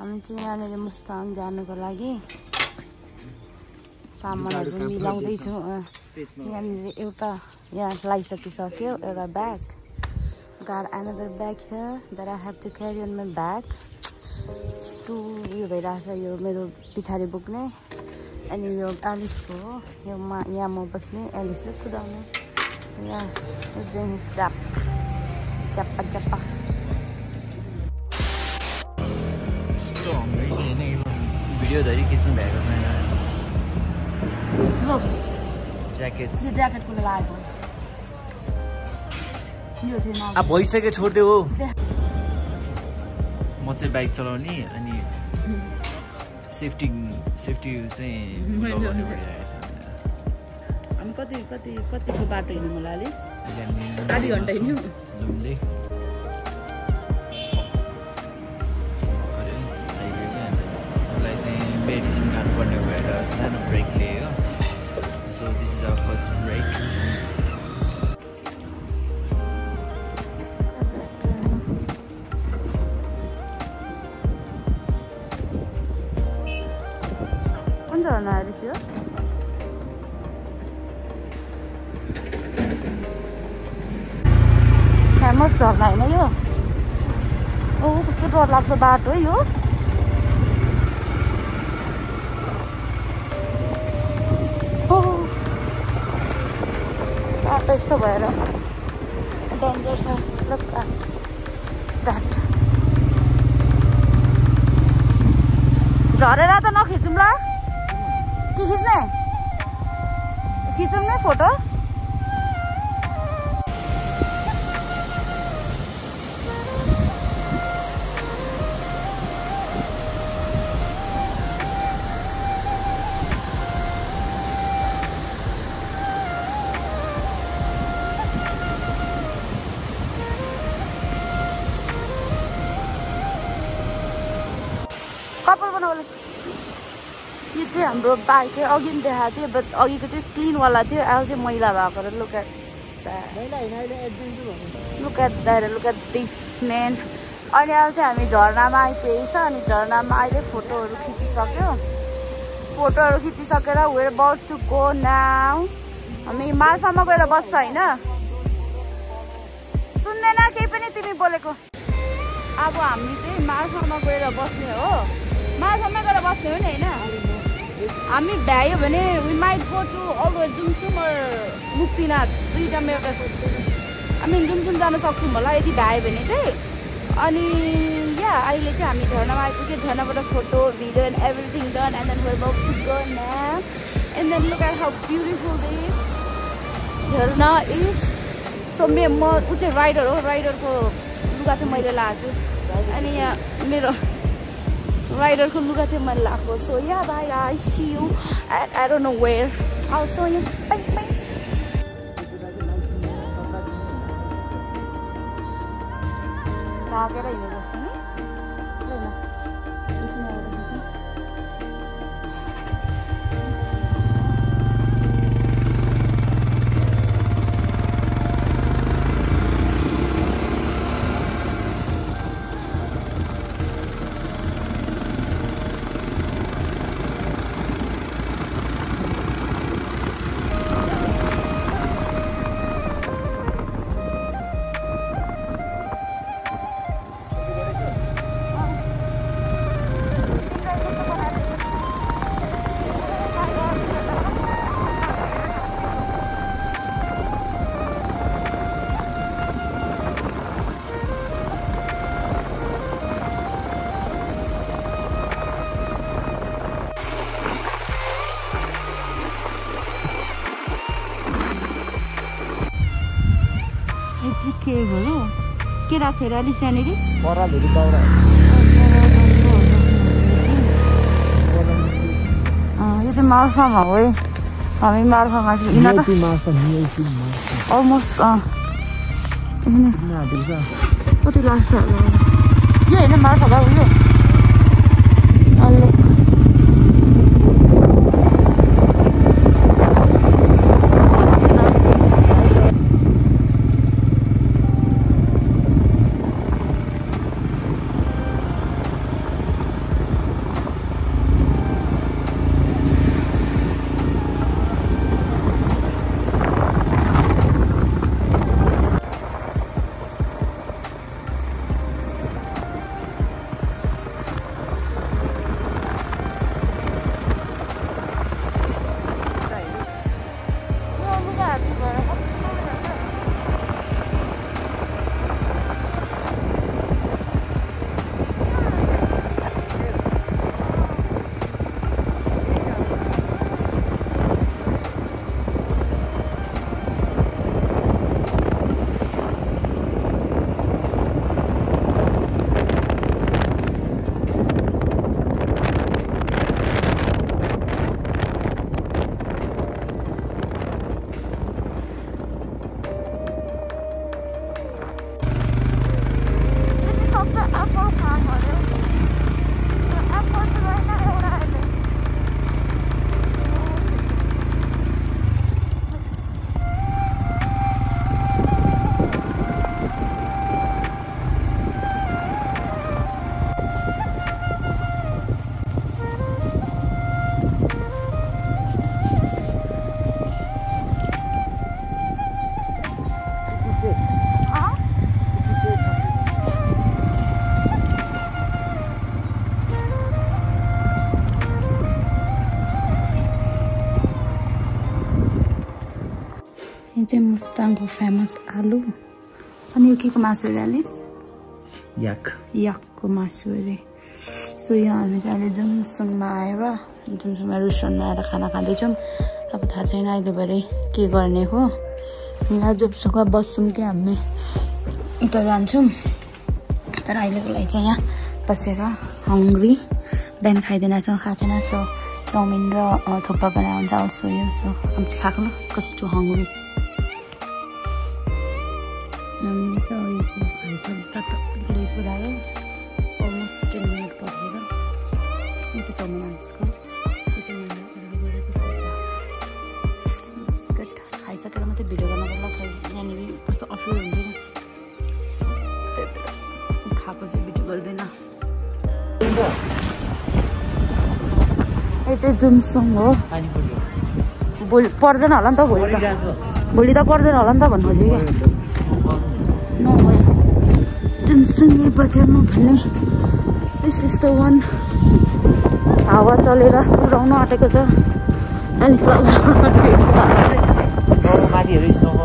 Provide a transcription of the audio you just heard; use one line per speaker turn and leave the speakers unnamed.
हामी चाहिँ यहाँनिर मुस्ताङ जानुको लागि सामानहरू मिलाउँदैछौँ। यहाँनिर एउटा यहाँ लगाइसकिसक्यो एउटा bag. got another bag here that I have to carry on my back. उयो भइरहेछ यो मेरो पछाडि बोक्ने अनि यो एलिसको हो यो यहाँ म बस्ने एलिसले कुदाउने सो यहाँ इज स्ट्याप चप्पा चप्पा
भिडियो धरि किसिम भएको छैन ज्याकेट
यो ज्याकेटको लगाएको यो थिएन
अब भइसक्यो छोड्दियो हो म चाहिँ बाइक चलाउने अनि सेफ्टी चाहिँ लगाउनु परिरहेको छ
अनि कतिको बाटो हिँड्नु मलाई अलिस आधी घन्टा हिँड्नु
लुमले मलाई चाहिँ मेडिसिन खानुपर्ने भएर सानो ब्रेक लियो so this is our first break
झर्ना आएर थियो फेमस झर्ना होइन यो ओ कस्तो डरलाग्दो बाटो है यो बाटो यस्तो भएर डेन्जर छ लुक द्याट झरेर त नखिचौँ ल के खिच्ने खिचौँ न फोटो कपाल बनाउनु यो चाहिँ हाम्रो बाइक चाहिँ अघि पनि देखाएको थियो बट अघिको चाहिँ क्लिनवाला थियो अहिले चाहिँ मैला भएको र लुक एट दिस म्यान अनि अहिले चाहिँ हामी झर्नामा आइपुगेको छ अनि झर्नामा अहिले फोटोहरू खिचिसकेर where about to go now हामी मार्फामा गएर बस्छ होइन सुन्दैन केही पनि तिमी बोलेको अब हामी चाहिँ मार्फामा गएर बस्ने हो मार्फामा गएर बस्ने हो नि होइन हामी भ्यायो भने वी माइट गो टु अलो जुमसुम मुक्तिनाथ दुईवटामा एउटा हामी जुमसुम जान सक्छौँ होला यदि भ्यायो भने चाहिँ अनि या अहिले चाहिँ हामी झर्नामा आइपुग्यो झर्नाबाट photo video and everything done and then where about to go now and then look at how beautiful this झर्ना इज सो म ऊ चाहिँ राइडर हो राइडरको लुगा चाहिँ मैले लगाएको छु अनि यहाँ मेरो राइडरको लुगा चाहिँ मैले लगाएको सो या bye I see you at I don't know where आउ सो यु ढाकेर हिँडे जस्तो नि के भयो के राखेर अलिक यहाँनिर यो चाहिँ मार्फामा हो है हामी मार्फामा अलमोस्ट कति लाग्छ यो होइन मार्फा भयो यो चाहिँ मुस्ताङको फेमस आलु अनि यो के को मासु रे एलिस याकको मासु रे सो यहाँ हामी चाहिँ अहिले जुमसङमा आएर जुमसङमा रेस्टुरेन्टमा आएर खाना खाँदैछौँ अब थाहा छैन अहिले भरे के गर्ने हो यहाँ जुमसङमा बस्छौँ कि हामी उता जान्छौँ तर अहिलेको लागि चाहिँ यहाँ बसेर हङ्ग्री बिहान खाइदिन छ खाएको छैन सो चाउमिन र थुक्पा बनाउँदा आउँछु यो सो हामी चाहिँ खाएको कस्तो हङ्ग्री हामीले चाहिँ खाइसक्यो पुऱ्यायो अलमोस्ट 10 मिनट पर्खेर यो चाहिँ चाउमिन आन्सको यो चाहिँ मैले बिस्कुट खाइसकेर मात्रै भिडियो गर्न पर्ला यहाँनिर कस्तो अप्ठ्यारो हुन्छ नि खाएको चाहिँ भिडियो गर्दैन यो चाहिँ जुमसङ हो भोलि पर्दैन होला नि त भोलि त पर्दैन होला नि त भन्नु खोजेँ क्या जुमसङ बजारमा भन्ने दिस इज द वान हावा चलेर उडाउन आँटेको छ अलिक